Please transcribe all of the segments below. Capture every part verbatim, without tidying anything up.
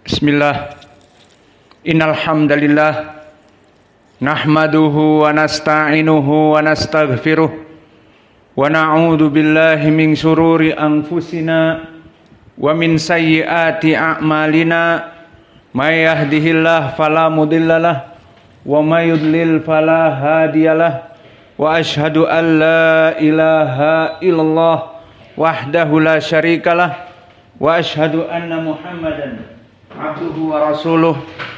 Bismillah. Innal hamdalillah nahmaduhu wa nasta'inuhu wa nastaghfiruh wa na'udzu billahi min syururi anfusina wa min sayyiati a'malina. May yahdihillahu fala mudhillalah wa may yudlil fala hadiyalah. Wa asyhadu an la ilaha illallah wahdahu la syarikalah wa asyhadu anna Muhammadan abduhu wa rasuluh.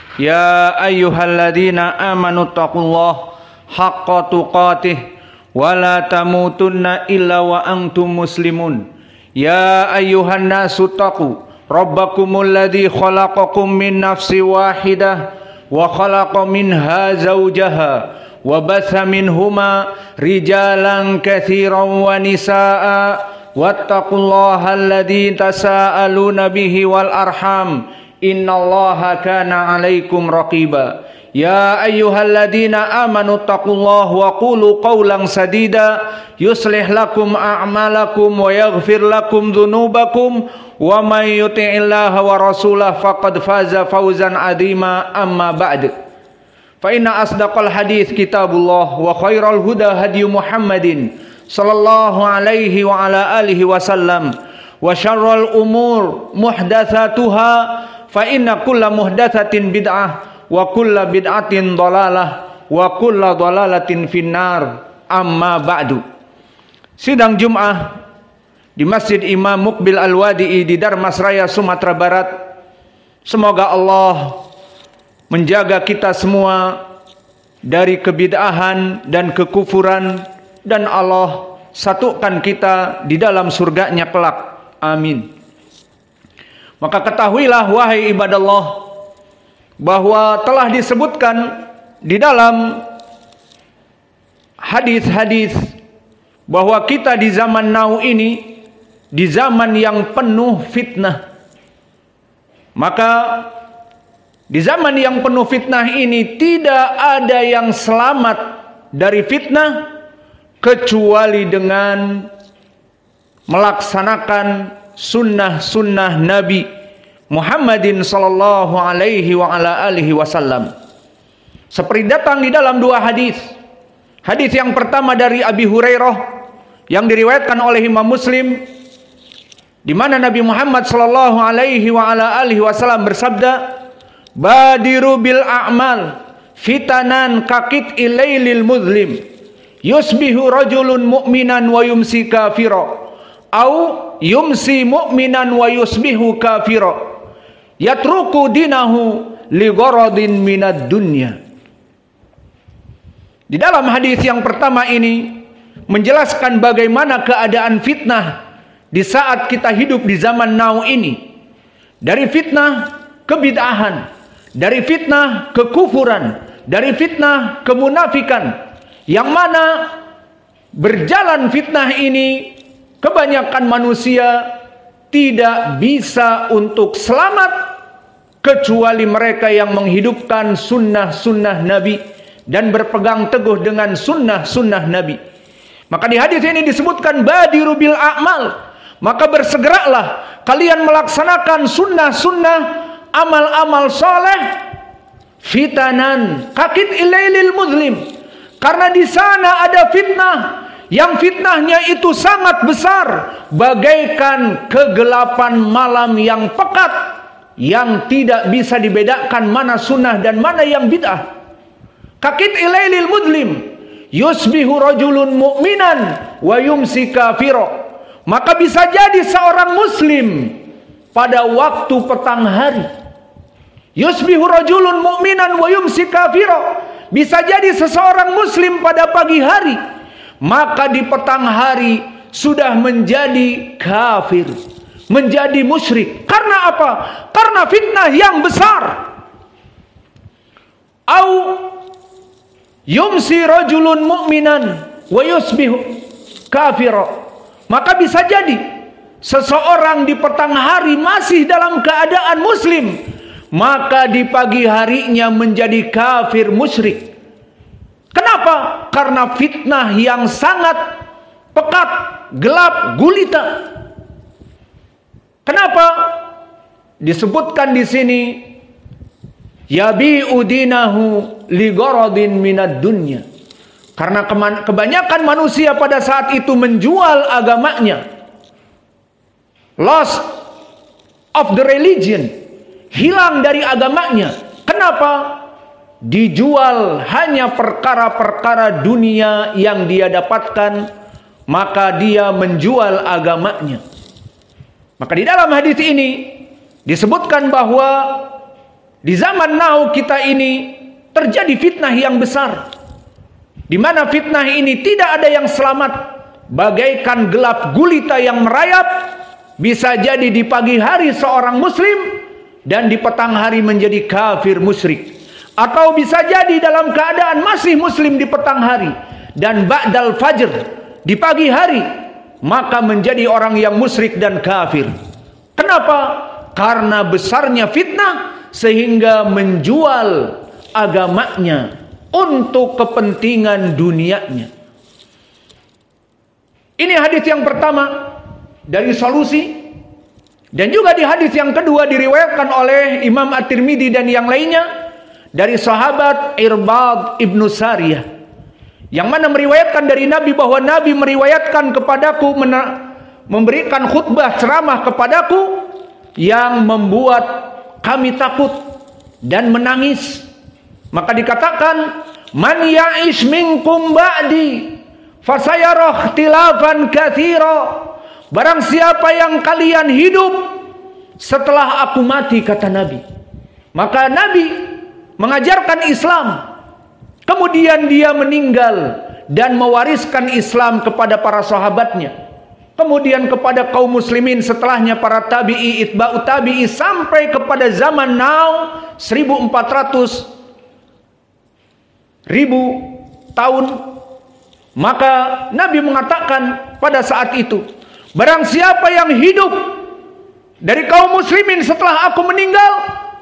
Ya ayyuhalladzina amanu taqullaha haqqa tuqatih wa la tamutunna illa wa antum muslimun. Ya ayyuhan nasu taqu rabbakumul ladzi khalaqakum min nafsin wahidah wa khalaqa minha zawjaha wa batha minhuma rijalan katsiran wa nisaa wattaqullaha alladzi tasaaluna bihi wal arham innallaha kana 'alaikum raqiba. Ya ayyuhalladzina amanu taqullaha wa qulu qawlan sadida yuslih lakum a'malakum wa yaghfir lakum dzunubakum wa may yuti'illaha wa rasulahu faqad faza fawzan 'azima. Amma ba'd. Fa inna asdaqal hadits kitabullah wa khairal huda hadyu Muhammadin sallallahu alaihi wa ala alihi wasallam wa syarrul umur muhdatsatuha fa inna kulla muhdatsatin bid'ah wa kulla bid'atin dhalalah wa kulla dhalalatin finnar. Amma ba'du. Sidang Jum'ah di Masjid Imam Muqbil Al-Wadi'i di Darmasraya, Sumatera Barat. Semoga Allah menjaga kita semua dari kebid'ahan dan kekufuran, dan Allah satukan kita di dalam surganya kelak. Amin. Maka ketahuilah wahai ibadallah bahwa telah disebutkan di dalam hadis-hadis bahwa kita di zaman now ini di zaman yang penuh fitnah. Maka di zaman yang penuh fitnah ini tidak ada yang selamat dari fitnah kecuali dengan melaksanakan sunnah-sunnah Nabi Muhammadin sallallahu alaihi wa ala alihi wasallam. Seperti datang di dalam dua hadis. Hadis yang pertama dari Abi Hurairah yang diriwayatkan oleh Imam Muslim, di mana Nabi Muhammad sallallahu alaihi wa ala alihi wasallam bersabda, "Badiru bil a'mal fitanan kakit ilailil muzlim yusbihu rajulun mu'minan wa yumsi kafira au yumsi mu'minan wa yusbihu kafira yatruku dinahu li gharadin minad dunya." Di dalam hadis yang pertama ini menjelaskan bagaimana keadaan fitnah di saat kita hidup di zaman now ini. Dari fitnah kebid'ahan, dari fitnah kekufuran, dari fitnah kemunafikan, yang mana berjalan fitnah ini kebanyakan manusia tidak bisa untuk selamat kecuali mereka yang menghidupkan sunnah-sunnah Nabi dan berpegang teguh dengan sunnah-sunnah Nabi. Maka di hadis ini disebutkan badiru bil a'mal, maka bersegeralah kalian melaksanakan sunnah-sunnah amal-amal soleh fitanan kakit ilailil muslim, karena di sana ada fitnah yang fitnahnya itu sangat besar, bagaikan kegelapan malam yang pekat yang tidak bisa dibedakan mana sunnah dan mana yang bid'ah. Kakit ilailil muslim yusbihu rajulun mu'minan wa yumsi kafira, maka bisa jadi seorang muslim pada waktu petang hari. Yusbihu rajulun mu'minan wa yumsi kafira, bisa jadi seseorang muslim pada pagi hari, maka di petang hari sudah menjadi kafir, menjadi musyrik. Karena apa? Karena fitnah yang besar. Au yumsi rajulun mu'minan wa yusbihu kafira, maka bisa jadi seseorang di petang hari masih dalam keadaan muslim, maka di pagi harinya menjadi kafir musyrik. Kenapa? Karena fitnah yang sangat pekat, gelap, gulita. Kenapa? disebutkan di sini yabi'u dinahu li gharadin minad dunya. Karena kebanyakan manusia pada saat itu menjual agamanya. Lost of the religion, hilang dari agamanya. Kenapa? Dijual hanya perkara-perkara dunia yang dia dapatkan, maka dia menjual agamanya. Maka di dalam hadis ini disebutkan bahwa di zaman now kita ini terjadi fitnah yang besar, di mana fitnah ini tidak ada yang selamat, bagaikan gelap gulita yang merayap. Bisa jadi di pagi hari seorang muslim dan di petang hari menjadi kafir musyrik, atau bisa jadi dalam keadaan masih muslim di petang hari dan ba'dal fajr di pagi hari maka menjadi orang yang musyrik dan kafir. Kenapa? Karena besarnya fitnah sehingga menjual agamanya untuk kepentingan dunianya. Ini hadis yang pertama dari solusi. Dan juga di hadis yang kedua diriwayatkan oleh Imam At-Tirmidzi dan yang lainnya dari sahabat Irbad ibnu Sariyah, yang mana meriwayatkan dari Nabi bahwa Nabi meriwayatkan kepadaku, memberikan khutbah ceramah kepadaku yang membuat kami takut dan menangis. Maka dikatakan, man ya'ish minkum ba'di fasayara ikhtilafan katsira. Barang siapa yang kalian hidup setelah aku mati, kata Nabi. Maka Nabi mengajarkan Islam, kemudian dia meninggal dan mewariskan Islam kepada para sahabatnya, kemudian kepada kaum muslimin setelahnya, para tabi'i, itba'u tabi'i, sampai kepada zaman now seribu empat ratus ribu tahun. Maka Nabi mengatakan pada saat itu, barang siapa yang hidup dari kaum muslimin setelah aku meninggal,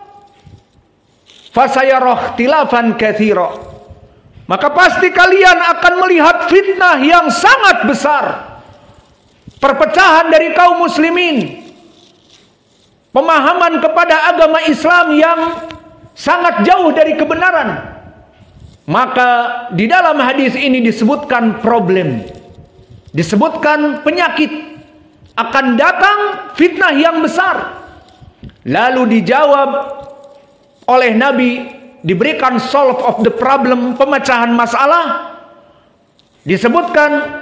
fasayarah ikhtilafan katsira, maka pasti kalian akan melihat fitnah yang sangat besar, perpecahan dari kaum muslimin, pemahaman kepada agama Islam yang sangat jauh dari kebenaran. Maka di dalam hadis ini disebutkan problem, disebutkan penyakit, akan datang fitnah yang besar. Lalu dijawab oleh Nabi, diberikan solve of the problem, pemecahan masalah. Disebutkan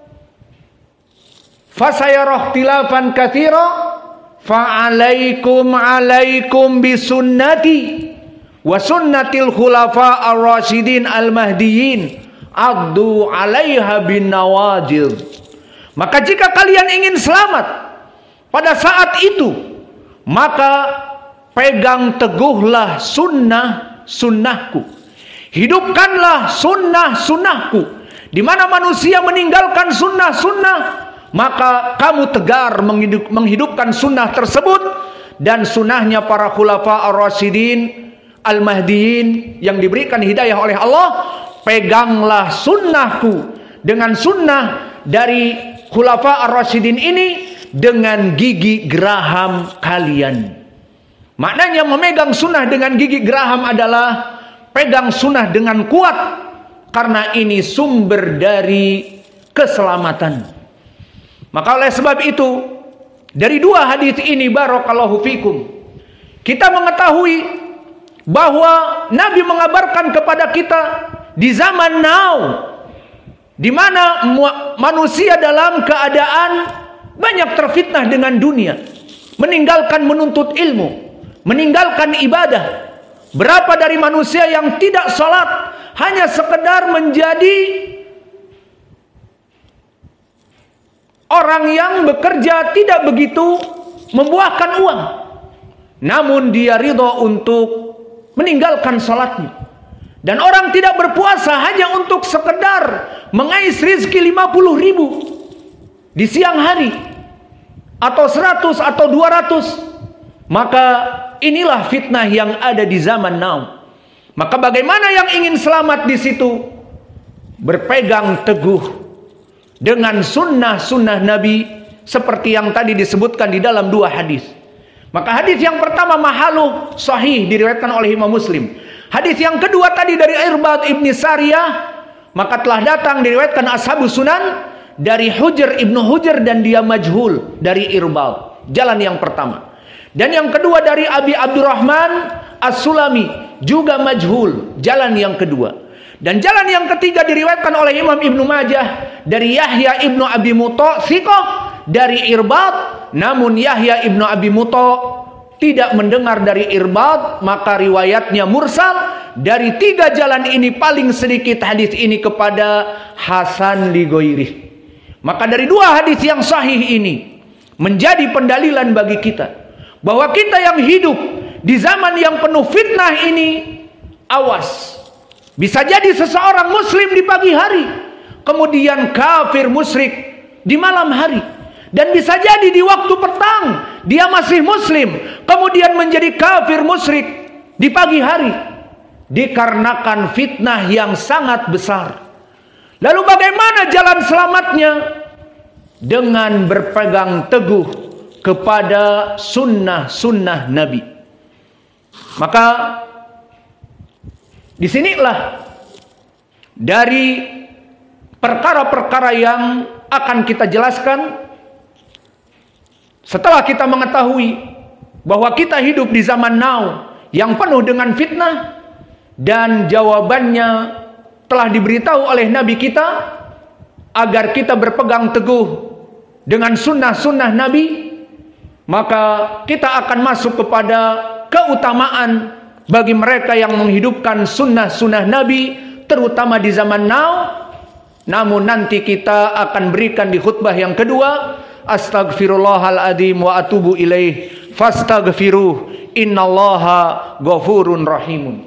fasayarah ikhtilafan katsira fa'alaikum alaikum bisunnati wa sunnatil khulafa ar-rasyidin al-mahdiyyin addu 'alaiha bin nawajid. Maka jika kalian ingin selamat pada saat itu, maka pegang teguhlah sunnah sunnahku, hidupkanlah sunnah sunnahku. Di mana manusia meninggalkan sunnah sunnah, maka kamu tegar menghidup, menghidupkan sunnah tersebut dan sunnahnya para khulafa ar-rasyidin al-mahdiyyin yang diberikan hidayah oleh Allah. Peganglah sunnahku dengan sunnah dari khulafa ar-rasyidin ini dengan gigi geraham kalian. Maknanya memegang sunnah dengan gigi geraham adalah pegang sunnah dengan kuat, karena ini sumber dari keselamatan. Maka oleh sebab itu, dari dua hadis ini barakallahu fikum, kita mengetahui bahwa Nabi mengabarkan kepada kita di zaman now, di mana manusia dalam keadaan banyak terfitnah dengan dunia, meninggalkan menuntut ilmu, meninggalkan ibadah. Berapa dari manusia yang tidak sholat hanya sekedar menjadi orang yang bekerja tidak begitu membuahkan uang, namun dia ridho untuk meninggalkan sholatnya. Dan orang tidak berpuasa hanya untuk sekedar mengais rizki lima puluh ribu di siang hari, atau seratus atau dua ratus. Maka inilah fitnah yang ada di zaman now. Maka bagaimana yang ingin selamat di situ? Berpegang teguh dengan sunnah-sunnah Nabi seperti yang tadi disebutkan di dalam dua hadis. Maka hadis yang pertama mahalu sahih diriwayatkan oleh Imam Muslim. Hadis yang kedua tadi dari Irbad ibni Sariyah, maka telah datang diriwayatkan Ashabus Sunan dari Hujr ibnu Hujr dan dia majhul dari Irbad. Jalan yang pertama. Dan yang kedua dari Abi Abdurrahman As-Sulami juga majhul. Jalan yang kedua. Dan jalan yang ketiga diriwayatkan oleh Imam Ibnu Majah dari Yahya ibnu Abi Muto Thiqah dari Irbad. Namun Yahya ibnu Abi Muto tidak mendengar dari Irbad, maka riwayatnya mursal. Dari tiga jalan ini paling sedikit hadis ini kepada Hasan li ghairihi. Maka dari dua hadis yang sahih ini menjadi pendalilan bagi kita bahwa kita yang hidup di zaman yang penuh fitnah ini, awas. Bisa jadi seseorang muslim di pagi hari, kemudian kafir musyrik di malam hari. Dan bisa jadi di waktu petang dia masih muslim, kemudian menjadi kafir musyrik di pagi hari, dikarenakan fitnah yang sangat besar. Lalu bagaimana jalan selamatnya? Dengan berpegang teguh kepada sunnah-sunnah Nabi. Maka disinilah dari perkara-perkara yang akan kita jelaskan setelah kita mengetahui bahwa kita hidup di zaman now yang penuh dengan fitnah, dan jawabannya telah diberitahu oleh Nabi kita agar kita berpegang teguh dengan sunnah-sunnah Nabi. Maka kita akan masuk kepada keutamaan bagi mereka yang menghidupkan sunnah-sunnah Nabi, terutama di zaman now. Namun nanti kita akan berikan di khutbah yang kedua. Astaghfirullahaladzim wa atubu ilaih. Fastaghfiruh. Innallaha ghafurun rahimun.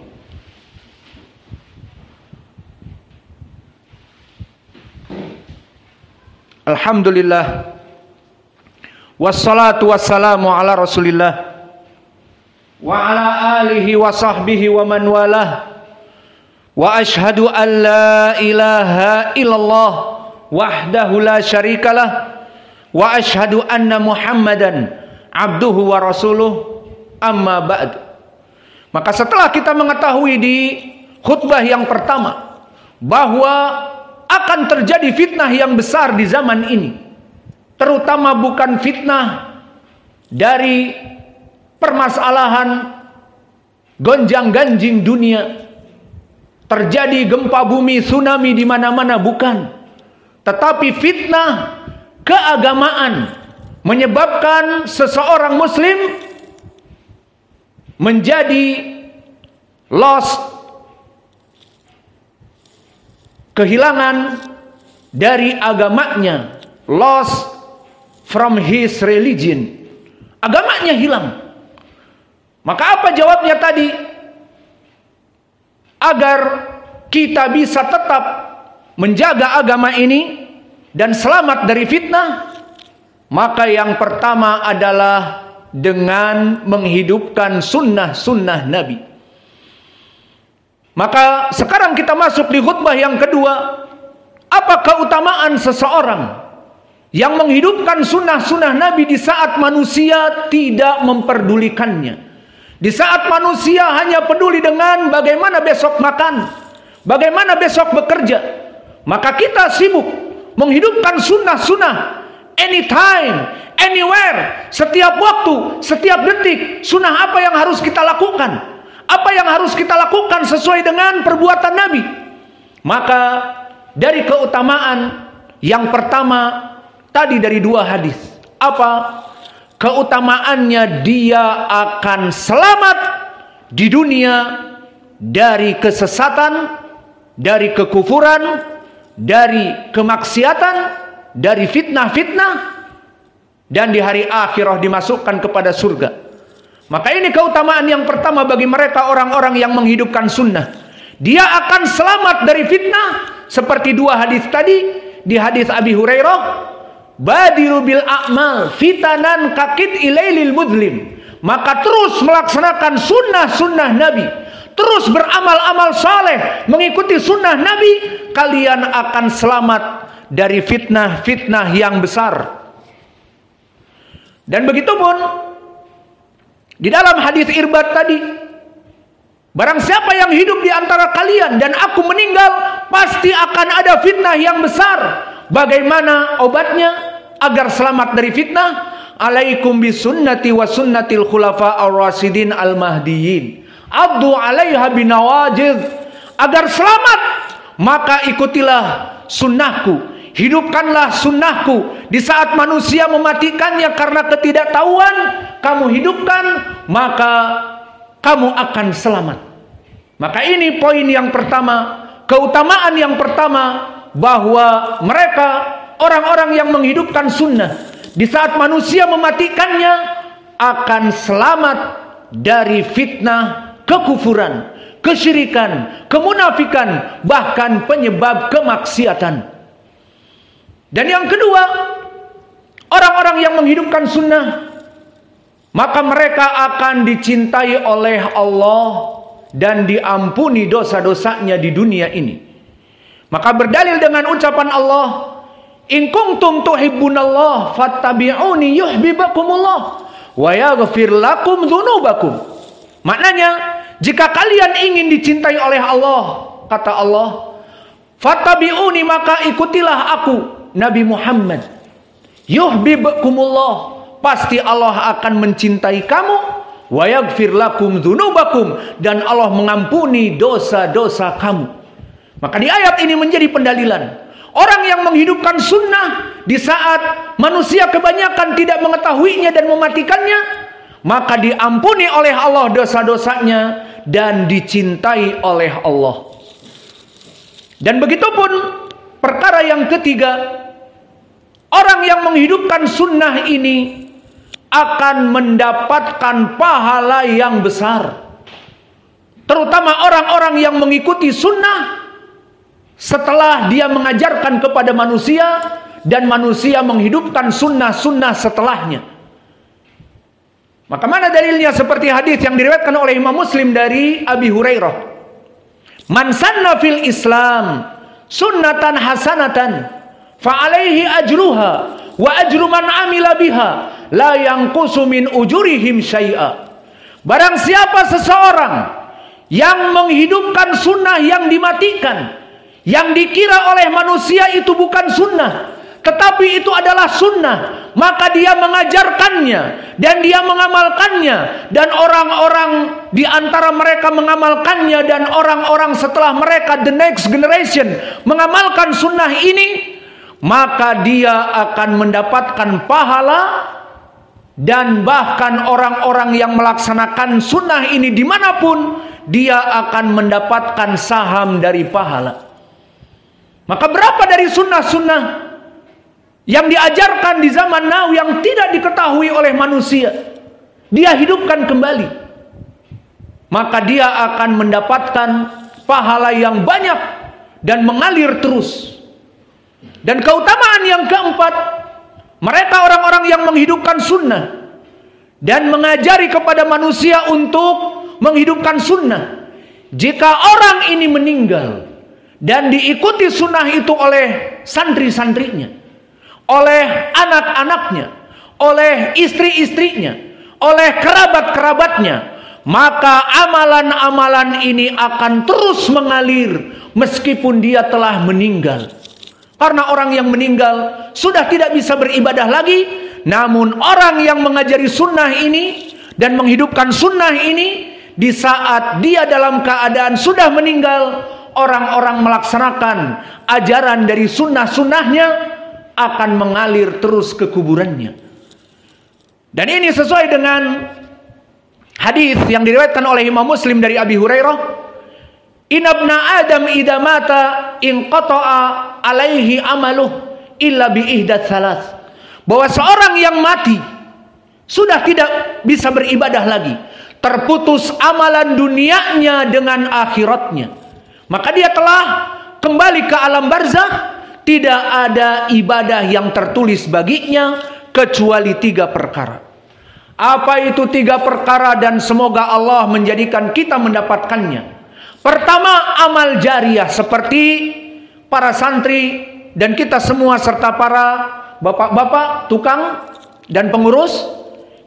Alhamdulillah. Wassalatu wassalamu ala Rasulillah wa ala alihi wa sahbihi wa man walah. Wa ashhadu an la ilaha illallah wahdahu la syarikalah wa ashhadu anna Muhammadan abduhu wa rasuluh, amma ba'd. Maka setelah kita mengetahui di khutbah yang pertama bahwa akan terjadi fitnah yang besar di zaman ini, terutama bukan fitnah dari permasalahan gonjang-ganjing dunia, terjadi gempa bumi, tsunami di mana-mana, bukan. Tetapi fitnah keagamaan menyebabkan seseorang muslim menjadi lost, kehilangan dari agamanya, lost from his religion. Agamanya hilang. Maka apa jawabnya tadi? Agar kita bisa tetap menjaga agama ini dan selamat dari fitnah, maka yang pertama adalah dengan menghidupkan sunnah-sunnah Nabi. Maka sekarang kita masuk di khutbah yang kedua. Apa keutamaan seseorang yang menghidupkan sunnah-sunnah Nabi di saat manusia tidak memperdulikannya? Di saat manusia hanya peduli dengan bagaimana besok makan, bagaimana besok bekerja, maka kita sibuk menghidupkan sunnah-sunnah anytime, anywhere, setiap waktu, setiap detik. Sunnah apa yang harus kita lakukan? Apa yang harus kita lakukan sesuai dengan perbuatan Nabi? Maka dari keutamaan yang pertama tadi dari dua hadis, apa? Keutamaannya dia akan selamat di dunia dari kesesatan, dari kekufuran, dari kemaksiatan, dari fitnah-fitnah, dan di hari akhirah dimasukkan kepada surga. Maka ini keutamaan yang pertama bagi mereka orang-orang yang menghidupkan sunnah. Dia akan selamat dari fitnah seperti dua hadis tadi. Di hadis Abi Hurairah, badiru bil a'mal fitanan kakit ilailil mudlim. Maka terus melaksanakan sunnah-sunnah Nabi, terus beramal-amal saleh, mengikuti sunnah Nabi, kalian akan selamat dari fitnah-fitnah yang besar. Dan begitu pun Di dalam hadis Irbad tadi, barang siapa yang hidup di antara kalian dan aku meninggal, pasti akan ada fitnah yang besar. Bagaimana obatnya agar selamat dari fitnah? Alaikum bisunnati wa sunnatil khulafa ar-rasyidin al-mahdiyyin. Abdu 'alaiha binawajid. Agar selamat, maka ikutilah sunnahku. Hidupkanlah sunnahku. Di saat manusia mematikannya karena ketidaktahuan, kamu hidupkan, maka kamu akan selamat. Maka ini poin yang pertama, keutamaan yang pertama, bahwa mereka orang-orang yang menghidupkan sunnah, di saat manusia mematikannya akan selamat dari fitnah, kekufuran, kesyirikan, kemunafikan, bahkan penyebab kemaksiatan. Dan yang kedua, orang-orang yang menghidupkan sunnah, maka mereka akan dicintai oleh Allah dan diampuni dosa-dosanya di dunia ini. Maka berdalil dengan ucapan Allah, in kuntum tuhibbunallah fattabi'uni yuhibbukumullah wa yaghfir lakum dzunubakum. Maknanya, jika kalian ingin dicintai oleh Allah, kata Allah, fattabi'uni, maka ikutilah aku, Nabi Muhammad. Yuhibbukumullah, pasti Allah akan mencintai kamu. Wa yaghfir lakum dzunubakum, dan Allah mengampuni dosa-dosa kamu. Maka di ayat ini menjadi pendalilan orang yang menghidupkan sunnah di saat manusia kebanyakan tidak mengetahuinya dan mematikannya, maka diampuni oleh Allah dosa-dosanya dan dicintai oleh Allah. Dan begitupun perkara yang ketiga, orang yang menghidupkan sunnah ini akan mendapatkan pahala yang besar. Terutama orang-orang yang mengikuti sunnah setelah dia mengajarkan kepada manusia, dan manusia menghidupkan sunnah-sunnah setelahnya. Maka mana dalilnya? Seperti hadis yang diriwayatkan oleh Imam Muslim dari Abi Hurairah. Man sanna fil Islam sunnatan hasanatan fa alaihi ajruha wa ajru man amila biha la yanqusu min ujurihim syai'a. Barang siapa seseorang yang menghidupkan sunnah yang dimatikan, yang dikira oleh manusia itu bukan sunnah, tetapi itu adalah sunnah, maka dia mengajarkannya dan dia mengamalkannya, dan orang-orang di antara mereka mengamalkannya, dan orang-orang setelah mereka, the next generation, mengamalkan sunnah ini, maka dia akan mendapatkan pahala. Dan bahkan orang-orang yang melaksanakan sunnah ini dimanapun, dia akan mendapatkan saham dari pahala. Maka berapa dari sunnah-sunnah yang diajarkan di zaman now yang tidak diketahui oleh manusia, dia hidupkan kembali, maka dia akan mendapatkan pahala yang banyak dan mengalir terus. Dan keutamaan yang keempat, mereka orang-orang yang menghidupkan sunnah dan mengajari kepada manusia untuk menghidupkan sunnah. Jika orang ini meninggal dan diikuti sunnah itu oleh santri-santrinya, oleh anak-anaknya, oleh istri-istrinya, oleh kerabat-kerabatnya, maka amalan-amalan ini akan terus mengalir meskipun dia telah meninggal. Karena orang yang meninggal sudah tidak bisa beribadah lagi, namun orang yang mengajari sunnah ini dan menghidupkan sunnah ini, di saat dia dalam keadaan sudah meninggal, orang-orang melaksanakan ajaran dari sunnah-sunnahnya akan mengalir terus ke kuburannya. Dan ini sesuai dengan hadis yang diriwayatkan oleh Imam Muslim dari Abi Hurairah, inna ibna adam idza mata inqata'a alaihi amaluh illa bi ihdatsy salas. Bahwa seorang yang mati sudah tidak bisa beribadah lagi, terputus amalan dunianya dengan akhiratnya, maka dia telah kembali ke alam barzakh, tidak ada ibadah yang tertulis baginya kecuali tiga perkara. Apa itu tiga perkara, dan semoga Allah menjadikan kita mendapatkannya. Pertama, amal jariah, seperti para santri dan kita semua serta para bapak-bapak tukang dan pengurus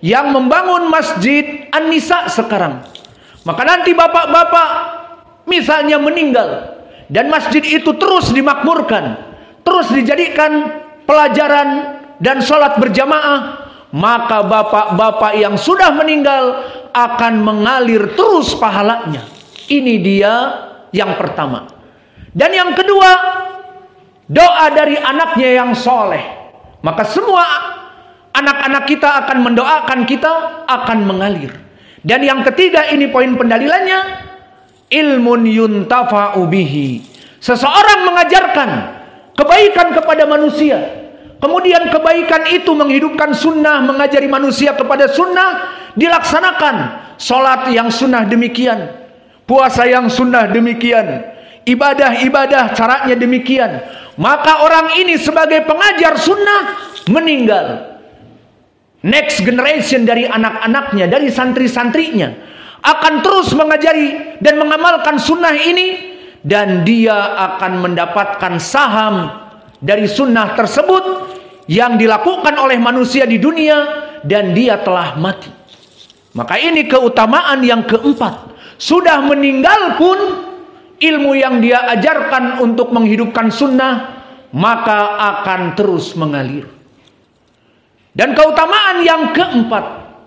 yang membangun Masjid An-Nisa sekarang. Maka nanti bapak-bapak misalnya meninggal dan masjid itu terus dimakmurkan, terus dijadikan pelajaran dan sholat berjamaah, maka bapak-bapak yang sudah meninggal akan mengalir terus pahalanya. Ini dia yang pertama. Dan yang kedua, doa dari anaknya yang soleh. Maka semua anak-anak kita akan mendoakan kita, akan mengalir. Dan yang ketiga, ini poin pendalilannya, ilmun yuntafa'u bihi. Seseorang mengajarkan kebaikan kepada manusia, kemudian kebaikan itu menghidupkan sunnah, mengajari manusia kepada sunnah, dilaksanakan. Salat yang sunnah demikian, puasa yang sunnah demikian, ibadah-ibadah caranya demikian. Maka orang ini sebagai pengajar sunnah meninggal. Next generation dari anak-anaknya, dari santri-santrinya akan terus mengajari dan mengamalkan sunnah ini, dan dia akan mendapatkan saham dari sunnah tersebut yang dilakukan oleh manusia di dunia, dan dia telah mati. Maka ini keutamaan yang keempat. Sudah meninggal pun ilmu yang dia ajarkan untuk menghidupkan sunnah maka akan terus mengalir. Dan keutamaan yang keempat,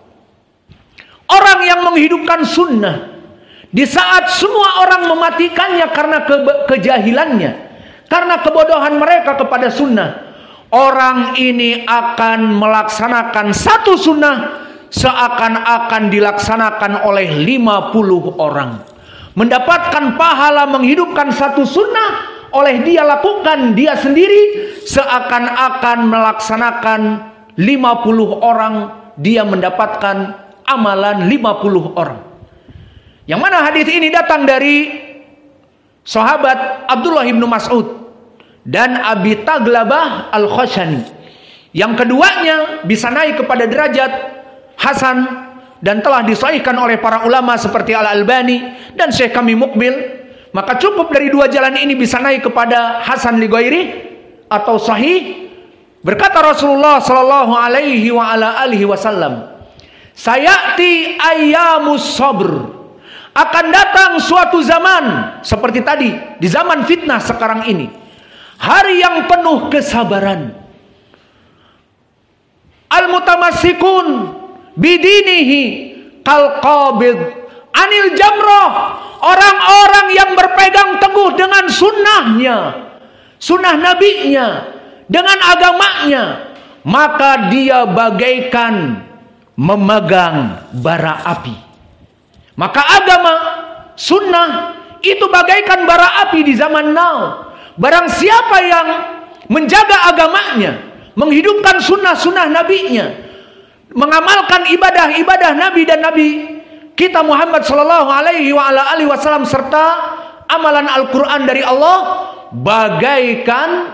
orang yang menghidupkan sunnah di saat semua orang mematikannya karena ke kejahilannya, karena kebodohan mereka kepada sunnah, orang ini akan melaksanakan satu sunnah seakan-akan dilaksanakan oleh lima puluh orang. Mendapatkan pahala menghidupkan satu sunnah oleh dia lakukan dia sendiri, seakan-akan melaksanakan lima puluh orang, dia mendapatkan amalan lima puluh orang. Yang mana hadis ini datang dari sahabat Abdullah bin Mas'ud dan Abi Taglabah Al-Khashani. Yang keduanya bisa naik kepada derajat hasan dan telah disahihkan oleh para ulama seperti Al-Albani dan Syekh kami Mukbil. Maka cukup dari dua jalan ini bisa naik kepada hasan li ghairi atau sahih. Berkata Rasulullah sallallahu alaihi wa ala alihi wasallam, sayati ayyamus sabr, akan datang suatu zaman seperti tadi, di zaman fitnah sekarang ini, hari yang penuh kesabaran. Al-mutamassikun bidinihi kal qabid anil jamrah, orang-orang yang berpegang teguh dengan sunnahnya, sunnah nabinya, dengan agamanya, maka dia bagaikan memegang bara api. Maka agama sunnah itu bagaikan bara api di zaman now. Barang siapa yang menjaga agamanya, menghidupkan sunnah-sunnah nabinya, mengamalkan ibadah-ibadah nabi dan nabi kita Muhammad sallallahu alaihi wa ala alihi wasallam serta amalan Al-Quran dari Allah, bagaikan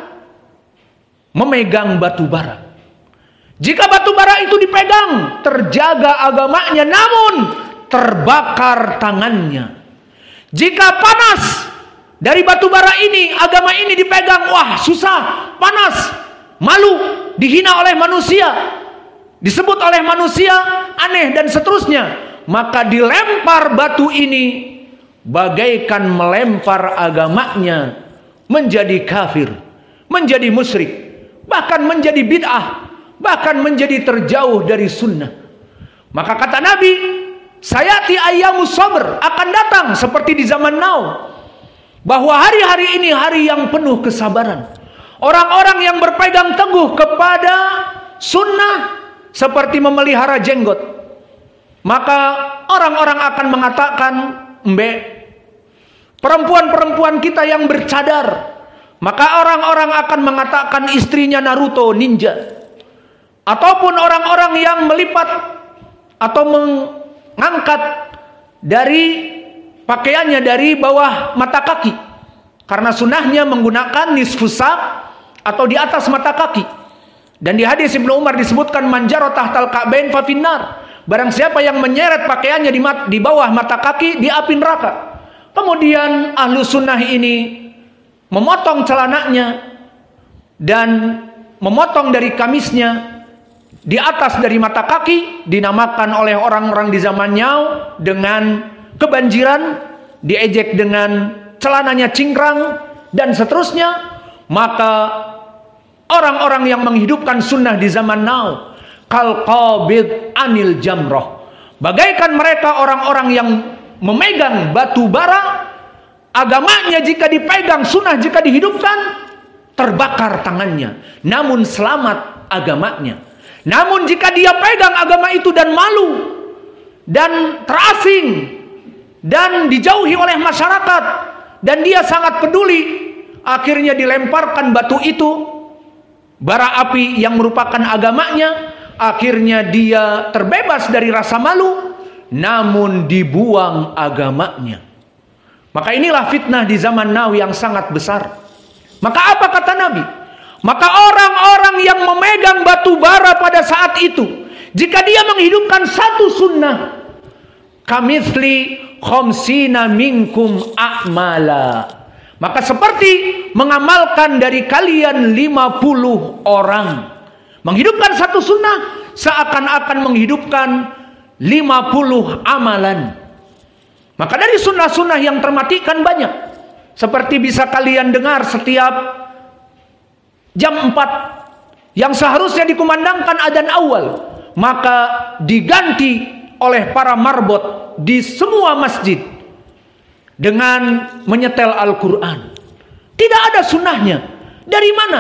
memegang batu bara. Jika batu bara itu dipegang, terjaga agamanya, namun terbakar tangannya. Jika panas dari batu bara ini, agama ini dipegang, wah susah, panas, malu, dihina oleh manusia, disebut oleh manusia aneh dan seterusnya, maka dilempar batu ini bagaikan melempar agamanya menjadi kafir, menjadi musyrik, bahkan menjadi bid'ah, bahkan menjadi terjauh dari sunnah. Maka kata Nabi, sayati ayyamus sabr, akan datang seperti di zaman now, bahwa hari-hari ini hari yang penuh kesabaran. Orang-orang yang berpegang teguh kepada sunnah seperti memelihara jenggot. Maka orang-orang akan mengatakan, mbek, perempuan-perempuan kita yang bercadar, maka orang-orang akan mengatakan istrinya Naruto ninja. Ataupun orang-orang yang melipat atau mengangkat dari pakaiannya dari bawah mata kaki, karena sunnahnya menggunakan nisfus sak atau di atas mata kaki. Dan di hadis Ibnu Umar disebutkan manjaro tahtal ka'bain fa finnar, barang siapa yang menyeret pakaiannya di, di bawah mata kaki di api neraka. Kemudian ahlu sunnah ini memotong celananya dan memotong dari kamisnya di atas dari mata kaki, dinamakan oleh orang-orang di zaman now dengan kebanjiran, diejek dengan celananya cingkrang, dan seterusnya. Maka orang-orang yang menghidupkan sunnah di zaman now, kal qabid anil jamroh, bagaikan mereka orang-orang yang memegang batu bara. Agamanya jika dipegang, sunnah jika dihidupkan, terbakar tangannya, namun selamat agamanya. Namun jika dia pegang agama itu dan malu, dan terasing, dan dijauhi oleh masyarakat, dan dia sangat peduli, akhirnya dilemparkan batu itu, bara api yang merupakan agamanya, akhirnya dia terbebas dari rasa malu, namun dibuang agamanya. Maka inilah fitnah di zaman now yang sangat besar. Maka apa kata Nabi? Maka orang-orang yang memegang batu bara pada saat itu, jika dia menghidupkan satu sunnah, kamitsli khamsina minkum a'mala, maka seperti mengamalkan dari kalian lima puluh orang. Menghidupkan satu sunnah seakan-akan menghidupkan lima puluh amalan. Maka dari sunnah-sunnah yang termatikan banyak, seperti bisa kalian dengar setiap jam empat yang seharusnya dikumandangkan adzan awal, maka diganti oleh para marbot di semua masjid dengan menyetel Al-Quran. Tidak ada sunnahnya. Dari mana?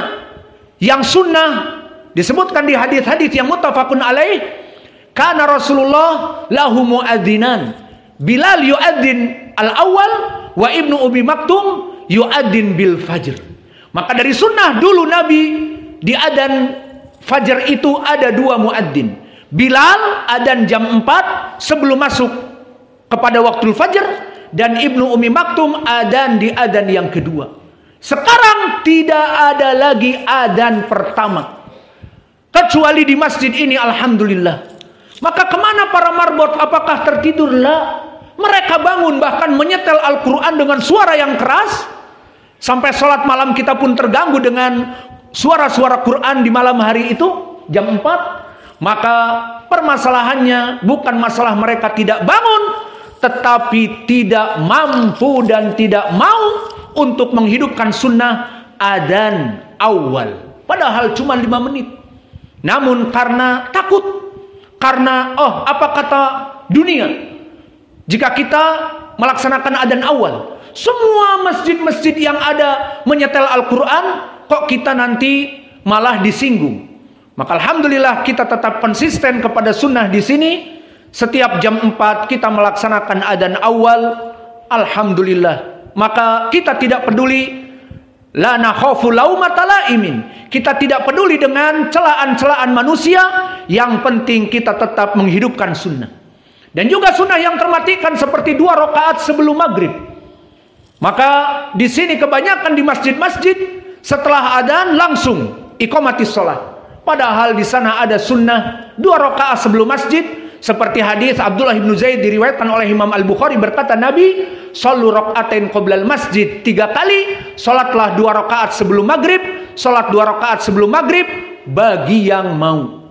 Yang sunnah disebutkan di hadis-hadis yang muttafaqun alaih, kana Rasulullah lahu muadzinan, Bilal yuadzin al-awwal wa Ibnu Umi Maktum yuadzin bil fajr. Maka dari sunnah dulu Nabi di adzan fajar itu ada dua muadzin. Bilal adzan jam empat sebelum masuk kepada waktu fajar, dan Ibnu Umi Maktum adzan di adzan yang kedua. Sekarang tidak ada lagi adzan pertama, kecuali di masjid ini, alhamdulillah. Maka kemana para marbot? Apakah tertidur? La. Mereka bangun bahkan menyetel Al-Quran dengan suara yang keras, sampai sholat malam kita pun terganggu dengan suara-suara Quran di malam hari itu jam empat. Maka permasalahannya bukan masalah mereka tidak bangun, tetapi tidak mampu dan tidak mau untuk menghidupkan sunnah adzan awal, padahal cuma lima menit. Namun karena takut, karena oh apa kata dunia jika kita melaksanakan adzan awal, semua masjid-masjid yang ada menyetel Al-Quran, kok kita nanti malah disinggung. Maka alhamdulillah kita tetap konsisten kepada sunnah di sini. Setiap jam empat kita melaksanakan adzan awal, alhamdulillah. Maka kita tidak peduli, la nakhafu laumata laimin. Kita tidak peduli dengan celaan-celaan manusia, yang penting kita tetap menghidupkan sunnah. Dan juga sunnah yang termatikan seperti dua rakaat sebelum maghrib. Maka di sini kebanyakan di masjid-masjid setelah adzan langsung iqamatis shalah. Padahal di sana ada sunnah dua rakaat sebelum masjid, seperti hadis Abdullah bin Zaid diriwayatkan oleh Imam Al-Bukhari, berkata Nabi, "Shallu rakaatain qoblal masjid." Tiga kali salatlah dua rakaat sebelum maghrib, salat dua rakaat sebelum maghrib bagi yang mau.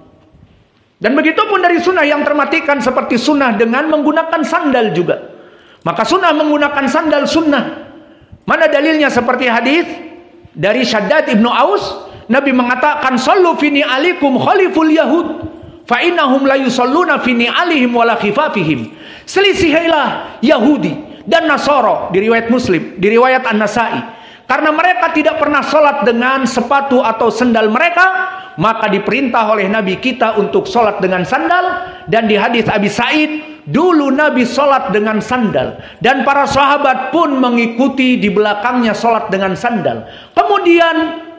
Dan begitu pun dari sunnah yang termatikan seperti sunnah dengan menggunakan sandal juga. Maka sunnah menggunakan sandal sunnah. Mana dalilnya? Seperti hadis dari Syaddad ibnu Aus, Nabi mengatakan, "Sallu fi ni'alikum khaliful yahud, fa innahum la yusalluna fi ni'alihim wala khifafihim." Selisihilah Yahudi dan Nasara, di riwayat Muslim, di riwayat An-Nasai. Karena mereka tidak pernah sholat dengan sepatu atau sendal mereka, maka diperintah oleh Nabi kita untuk sholat dengan sandal. Dan di hadis Abi Sa'id, dulu Nabi sholat dengan sandal, dan para sahabat pun mengikuti di belakangnya sholat dengan sandal. Kemudian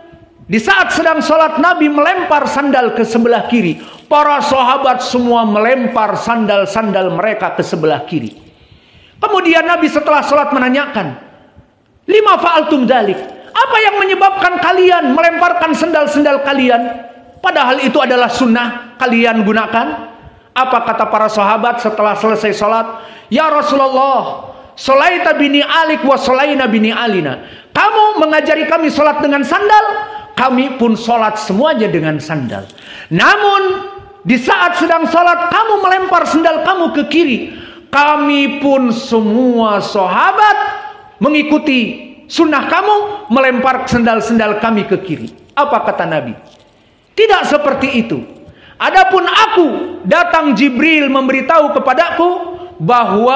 di saat sedang sholat, Nabi melempar sandal ke sebelah kiri. Para sahabat semua melempar sandal-sandal mereka ke sebelah kiri. Kemudian Nabi setelah sholat menanyakan, "Lima fa'altum dzalik?" Apa yang menyebabkan kalian melemparkan sendal-sendal kalian? Padahal itu adalah sunnah, kalian gunakan. Apa kata para sahabat setelah selesai sholat? "Ya Rasulullah, sholaita bini alik wa sholaina bini alina." Kamu mengajari kami sholat dengan sandal, kami pun sholat semuanya dengan sandal. Namun di saat sedang salat kamu melempar sendal kamu ke kiri. Kami pun semua sahabat mengikuti sunnah kamu, melempar sendal-sendal kami ke kiri. Apa kata Nabi? Tidak seperti itu. Adapun aku, datang Jibril memberitahu kepadaku bahwa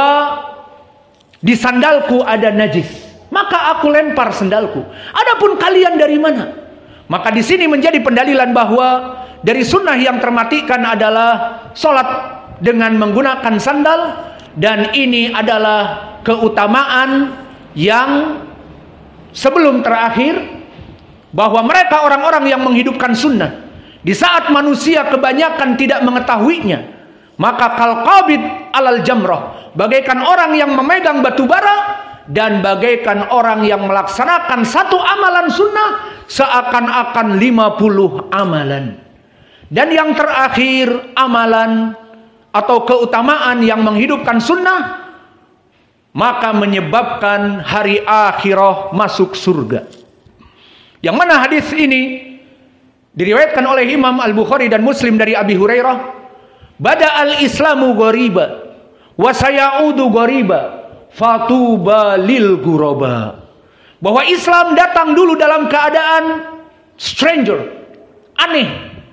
di sandalku ada najis, maka aku lempar sandalku. Adapun kalian dari mana? Maka di sini menjadi pendalilan bahwa dari sunnah yang termatikan adalah sholat dengan menggunakan sandal, dan ini adalah keutamaan yang sebelum terakhir, bahwa mereka orang-orang yang menghidupkan sunnah di saat manusia kebanyakan tidak mengetahuinya, maka kalqabid alal jamrah, bagaikan orang yang memegang batu bara, dan bagaikan orang yang melaksanakan satu amalan sunnah seakan-akan lima puluh amalan. Dan yang terakhir, amalan atau keutamaan yang menghidupkan sunnah, maka menyebabkan hari akhirah masuk surga. Yang mana hadis ini diriwayatkan oleh Imam Al-Bukhari dan Muslim dari Abi Hurairah, bada al-islamu ghariba wa sayaudu ghariba fatuba lil ghuraba. Bahwa Islam datang dulu dalam keadaan stranger, aneh,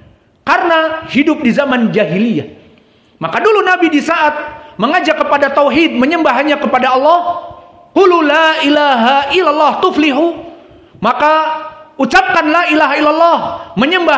karena hidup di zaman jahiliyah. Maka dulu Nabi di saat mengajak kepada tauhid, menyembah hanya kepada Allah, qulu la ilaha illallah tuflihu, maka ucapkan la ilaha illallah, menyembah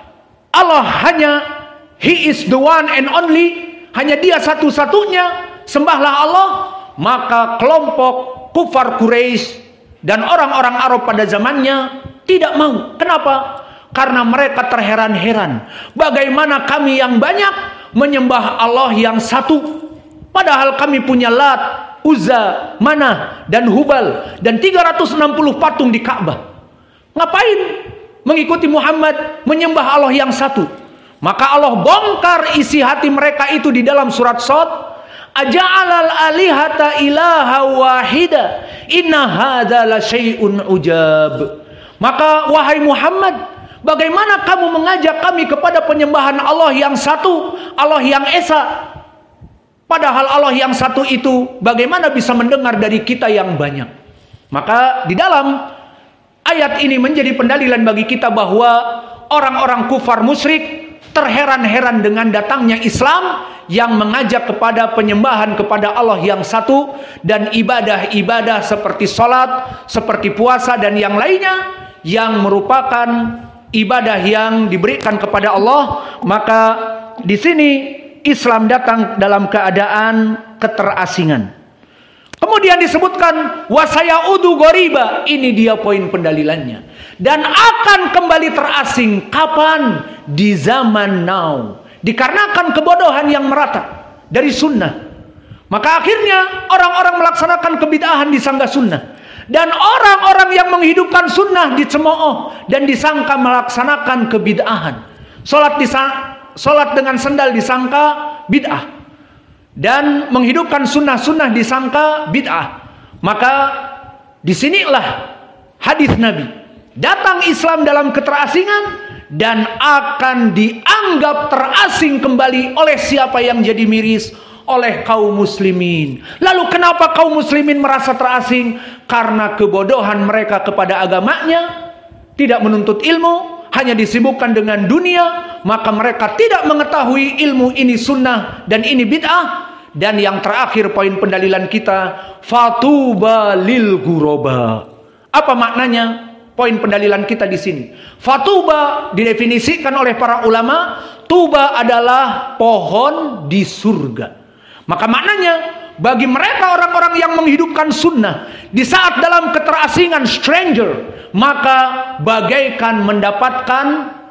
Allah hanya, He is the one and only, hanya Dia satu-satunya, sembahlah Allah. Maka kelompok kufar Quraisy dan orang-orang Arab pada zamannya tidak mau. Kenapa? Karena mereka terheran-heran, bagaimana kami yang banyak menyembah Allah yang satu, padahal kami punya Lat, Uzza, Manah, dan Hubal, dan tiga ratus enam puluh patung di Ka'bah. Ngapain mengikuti Muhammad menyembah Allah yang satu? Maka Allah bongkar isi hati mereka itu di dalam surat Shad. Aja'alal alihata ilaha wahida inna hadza la syai'un ujab. Maka wahai Muhammad, bagaimana kamu mengajak kami kepada penyembahan Allah yang satu, Allah yang esa, padahal Allah yang satu itu bagaimana bisa mendengar dari kita yang banyak? Maka di dalam ayat ini menjadi pendalilan bagi kita bahwa orang-orang kufar musyrik terheran-heran dengan datangnya Islam yang mengajak kepada penyembahan kepada Allah yang satu, dan ibadah-ibadah seperti sholat, seperti puasa, dan yang lainnya yang merupakan ibadah yang diberikan kepada Allah. Maka di sini Islam datang dalam keadaan keterasingan. Kemudian disebutkan wasayaudu ghariba, ini dia poin pendalilannya, dan akan kembali terasing. Kapan? Di zaman now, dikarenakan kebodohan yang merata dari sunnah. Maka akhirnya orang-orang melaksanakan kebid'ahan disangka sunnah, dan orang-orang yang menghidupkan sunnah dicemooh dan disangka melaksanakan kebid'ahan. Salat salat dengan sendal disangka bid'ah, dan menghidupkan sunnah-sunnah disangka bid'ah. Maka disinilah hadis Nabi, datang Islam dalam keterasingan dan akan dianggap terasing kembali oleh siapa yang jadi miris? Oleh kaum muslimin. Lalu kenapa kaum muslimin merasa terasing? Karena kebodohan mereka kepada agamanya, tidak menuntut ilmu, hanya disibukkan dengan dunia. Maka mereka tidak mengetahui ilmu ini sunnah dan ini bid'ah. Dan yang terakhir poin pendalilan kita, fatuba lil ghuraba. Apa maknanya? Poin pendalilan kita di sini. Fatuba didefinisikan oleh para ulama, tuba adalah pohon di surga. Maka maknanya bagi mereka orang-orang yang menghidupkan sunnah di saat dalam keterasingan stranger, maka bagaikan mendapatkan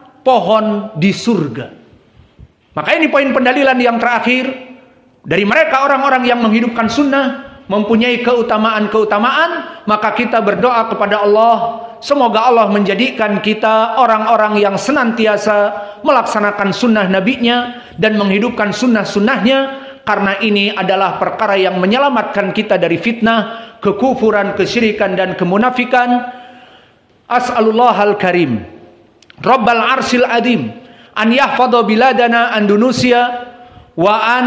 pohon di surga. Maka ini poin pendalilan yang terakhir dari mereka orang-orang yang menghidupkan sunnah, mempunyai keutamaan-keutamaan. Maka kita berdoa kepada Allah, semoga Allah menjadikan kita orang-orang yang senantiasa melaksanakan sunnah nabinya dan menghidupkan sunnah-sunnahnya, karena ini adalah perkara yang menyelamatkan kita dari fitnah, kekufuran, kesyirikan, dan kemunafikan. As'alullahal karim Rabbal arsil adim an yahfadha biladana Indonesia wa an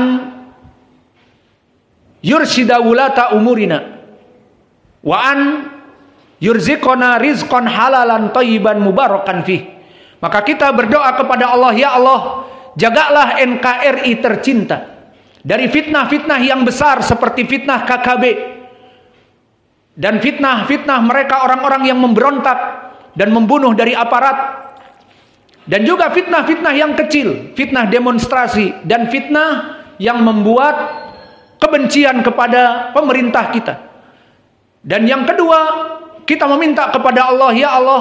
yursyida wulata umurina wa an yurziqona rizqan halalan thayyiban mubarakan fih. Maka kita berdoa kepada Allah, ya Allah, jagalah N K R I tercinta dari fitnah-fitnah yang besar seperti fitnah K K B dan fitnah-fitnah mereka orang-orang yang memberontak dan membunuh dari aparat, dan juga fitnah-fitnah yang kecil, fitnah demonstrasi dan fitnah yang membuat kebencian kepada pemerintah kita. Dan yang kedua, kita meminta kepada Allah, ya Allah,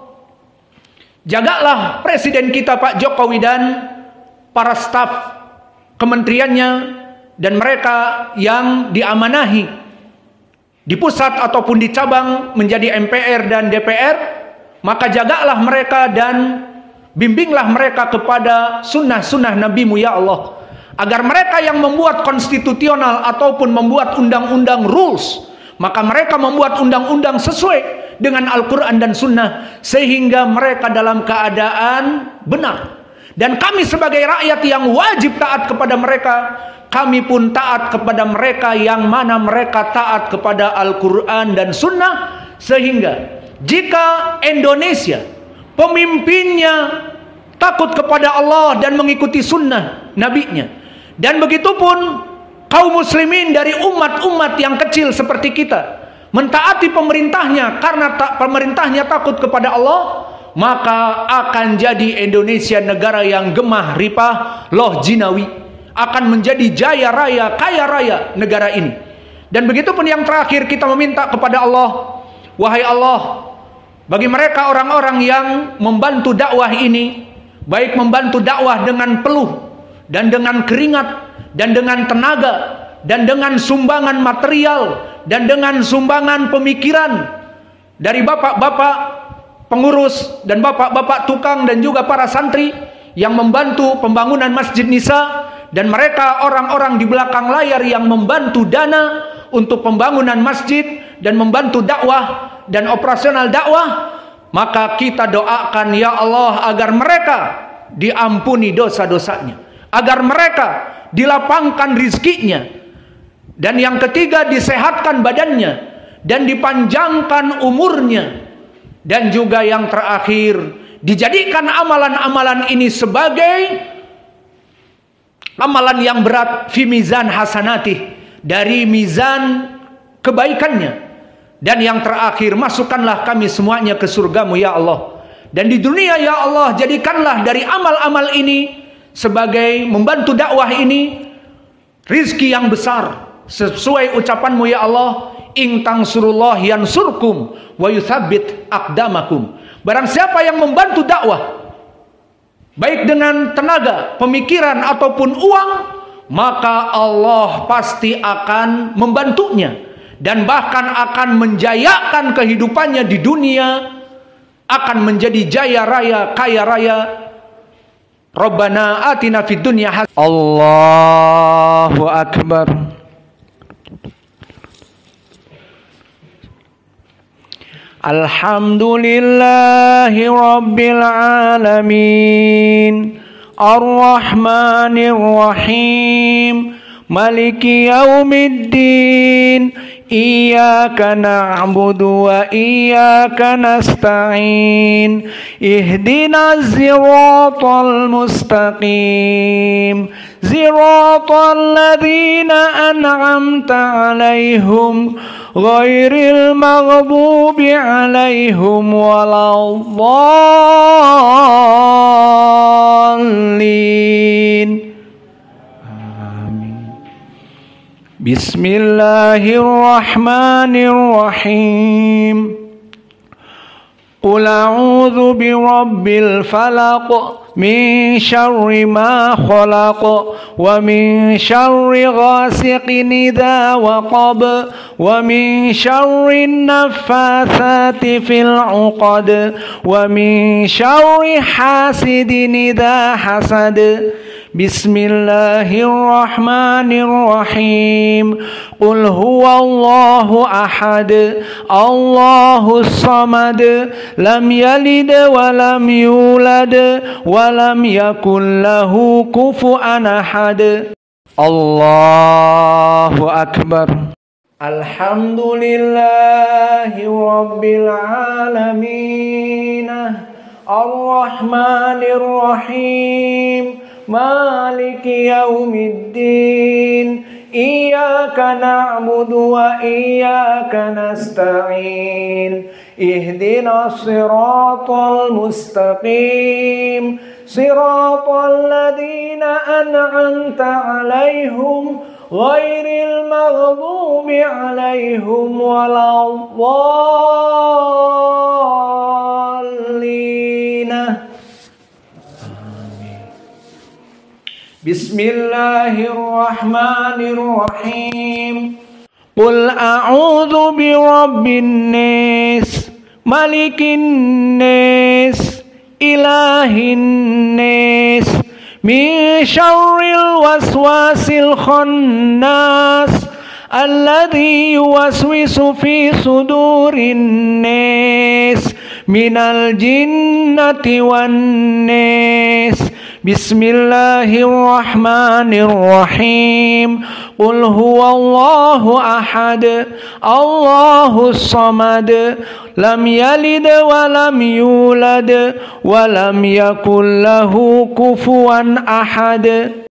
jagalah presiden kita Pak Jokowi dan para staf kementeriannya dan mereka yang diamanahi di pusat ataupun di cabang menjadi M P R dan D P R. Maka jagalah mereka dan bimbinglah mereka kepada sunnah-sunnah Nabi-Mu, ya Allah, agar mereka yang membuat konstitusional ataupun membuat undang-undang rules, maka mereka membuat undang-undang sesuai dengan Al-Quran dan Sunnah, sehingga mereka dalam keadaan benar. Dan kami sebagai rakyat yang wajib taat kepada mereka, kami pun taat kepada mereka yang mana mereka taat kepada Al-Quran dan Sunnah. Sehingga jika Indonesia pemimpinnya takut kepada Allah dan mengikuti sunnah Nabi-Nya, dan begitupun kaum muslimin dari umat-umat yang kecil seperti kita mentaati pemerintahnya karena tak, pemerintahnya takut kepada Allah, maka akan jadi Indonesia negara yang gemah ripah loh jinawi, akan menjadi jaya raya, kaya raya negara ini. Dan begitupun yang terakhir, kita meminta kepada Allah, wahai Allah, bagi mereka orang-orang yang membantu dakwah ini, baik membantu dakwah dengan peluh dan dengan keringat dan dengan tenaga dan dengan sumbangan material dan dengan sumbangan pemikiran dari bapak-bapak pengurus dan bapak-bapak tukang dan juga para santri yang membantu pembangunan Masjid Nisa, dan mereka orang-orang di belakang layar yang membantu dana untuk pembangunan masjid dan membantu dakwah dan operasional dakwah. Maka kita doakan, ya Allah, agar mereka diampuni dosa-dosanya, agar mereka dilapangkan rizkinya, dan yang ketiga, disehatkan badannya dan dipanjangkan umurnya, dan juga yang terakhir, dijadikan amalan-amalan ini sebagai amalan yang berat fi mizan hasanatih, dari mizan kebaikannya. Dan yang terakhir, masukkanlah kami semuanya ke surga-Mu, ya Allah. Dan di dunia, ya Allah, jadikanlah dari amal-amal ini sebagai membantu dakwah ini rizki yang besar, sesuai ucapan-Mu, ya Allah, in tansurullah yansurkum wa yuthabbit aqdamakum. Barang siapa yang membantu dakwah, baik dengan tenaga, pemikiran ataupun uang, maka Allah pasti akan membantunya, dan bahkan akan menjayakan kehidupannya di dunia, akan menjadi jaya raya, kaya raya. Rabbana atina fid dunya hasanah. Allahu akbar. Alhamdulillahi rabbil alamin, ar-rahmanir rahim, maliki yaumiddin, iyyaka na'budu wa iyyaka nasta'in, ihdinas siratal mustaqim, siratal ladzina an'amta 'alaihim ghairil maghdubi 'alaihim waladdallin. Bismillahirrahmanirrahim. Qul a'udzu birabbil falaq min syarri ma khalaq wa min syarri ghasiqin idza waqab wa min syarri naffatsati fil 'uqad wa min syarri hasidin idza hasad. Bismillahirrahmanirrahim. Qul huwallahu ahad, Allahus samad, lam yalid wa lam yulad wa lam yakul lahu kufuwan ahad. Allahu akbar. Alhamdulillahi rabbil alamin. Ar-Rahmanir Rahim. Maliki yaumiddin. Iyyaka na'budu wa iyyaka nasta'in. Ihdinas siratal mustaqim. Siratal ladzina an'amta 'alaihim ghairil maghdubi 'alaihim waladdallin. Bismillahirrahmanirrahim. Qul a'udzu birabbin nas, malikin nas, ilahin nas, min syarril waswasil khannas, alladzi yuwaswisu fi sudurin nas, minal jinnati wan nas. Bismillahirrahmanirrahim. Qul huwallahu ahad, Allahus samad, lam yalid wa lam yulad wa lam yakul lahu kufuwan ahad.